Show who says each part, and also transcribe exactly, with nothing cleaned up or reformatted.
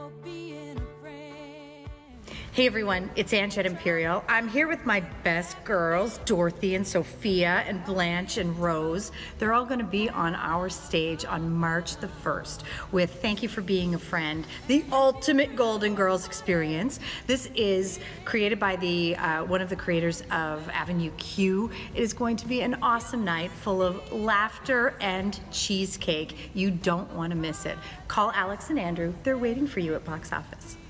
Speaker 1: about being a friend.
Speaker 2: Hey everyone, it's Ange at Imperial. I'm here with my best girls, Dorothy and Sophia and Blanche and Rose. They're all going to be on our stage on March the first with Thank You for Being a Friend, the ultimate Golden Girls experience. This is created by the uh, one of the creators of Avenue Q. It is going to be an awesome night full of laughter and cheesecake. You don't want to miss it. Call Alex and Andrew. They're waiting for you at box office.